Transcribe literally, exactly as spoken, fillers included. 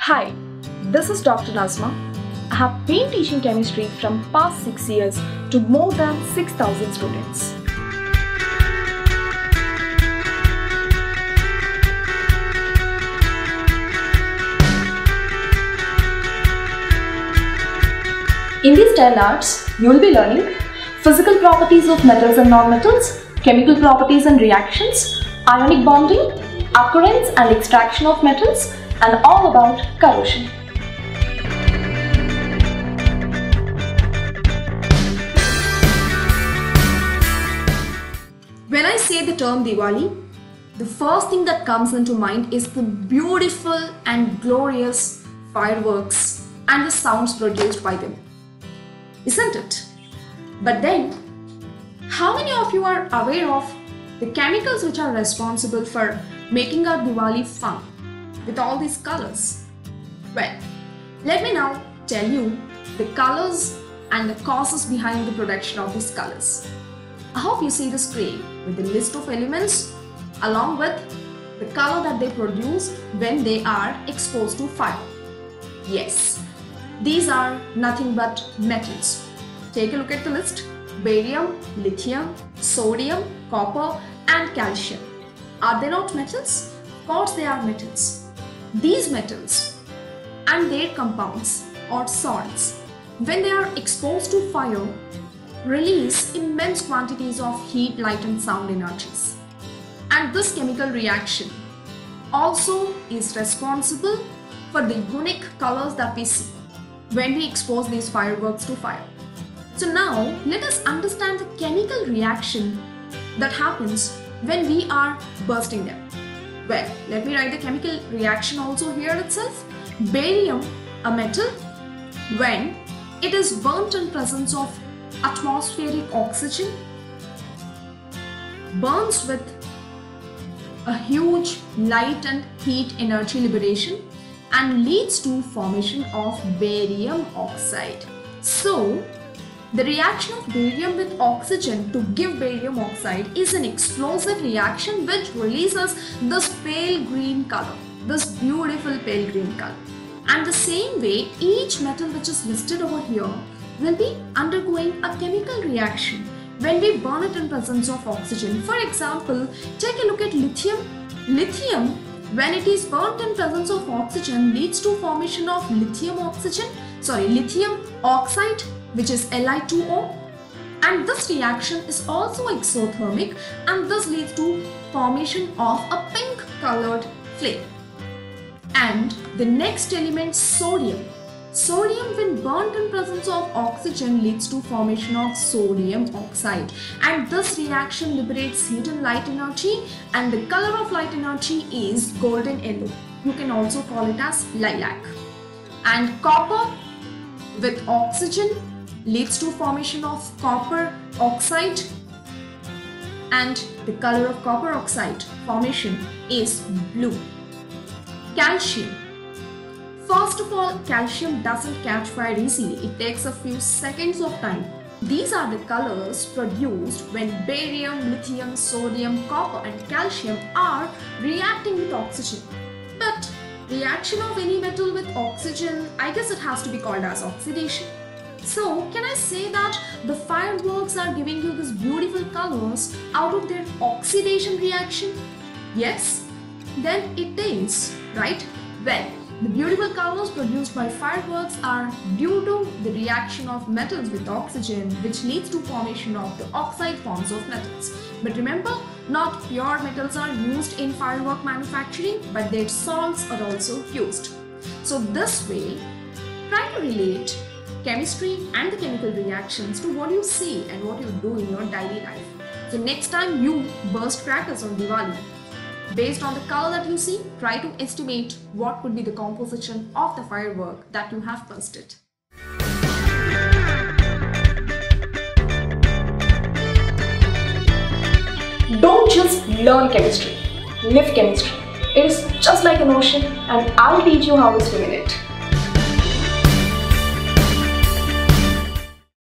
Hi, this is Doctor Nazma. I have been teaching chemistry from past six years to more than six thousand students. In these ten hours, you will be learning physical properties of metals and nonmetals, chemical properties and reactions, ionic bonding, occurrence and extraction of metals, and all about corrosion. When I say the term Diwali, the first thing that comes into mind is the beautiful and glorious fireworks and the sounds produced by them, isn't it? But then, how many of you are aware of the chemicals which are responsible for making our Diwali fun with all these colors? Well, let me now tell you the colors and the causes behind the production of these colors. I hope you see the screen with the list of elements along with the color that they produce when they are exposed to fire. Yes, these are nothing but metals. Take a look at the list: barium, lithium, sodium, copper and calcium. Are they not metals? Of course they are metals. These metals and their compounds or salts, when they are exposed to fire, release immense quantities of heat, light and sound energies. And this chemical reaction also is responsible for the unique colors that we see when we expose these fireworks to fire. So now let us understand the chemical reaction that happens when we are bursting them. Well, let me write the chemical reaction also here itself. Barium, a metal, when it is burnt in presence of atmospheric oxygen, burns with a huge light and heat energy liberation and leads to formation of barium oxide. So, the reaction of barium with oxygen to give barium oxide is an explosive reaction which releases this pale green color, this beautiful pale green color. And the same way, each metal which is listed over here will be undergoing a chemical reaction when we burn it in presence of oxygen. For example, take a look at lithium. Lithium, when it is burnt in presence of oxygen, leads to formation of lithium oxygen, sorry, lithium oxide, which is L i two O, and this reaction is also exothermic and this leads to formation of a pink colored flame. And the next element, sodium. Sodium, when burnt in presence of oxygen, leads to formation of sodium oxide, and this reaction liberates heat and light energy, and the color of light energy is golden yellow. You can also call it as lilac. And copper with oxygen leads to formation of copper oxide, and the color of copper oxide formation is blue. Calcium. First of all, calcium doesn't catch fire easily. It takes a few seconds of time. These are the colors produced when barium, lithium, sodium, copper and calcium are reacting with oxygen. But reaction of any metal with oxygen, I guess it has to be called as oxidation. So, can I say that the fireworks are giving you these beautiful colors out of their oxidation reaction? Yes? Then it is, right? Well, the beautiful colors produced by fireworks are due to the reaction of metals with oxygen, which leads to formation of the oxide forms of metals. But remember, not pure metals are used in firework manufacturing, but their salts are also used. So this way, try to relate chemistry and the chemical reactions to what you see and what you do in your daily life. So next time you burst crackers on Diwali, based on the color that you see, try to estimate what could be the composition of the firework that you have bursted. Don't just learn chemistry, live chemistry. It is just like an ocean and I'll teach you how to swim in it.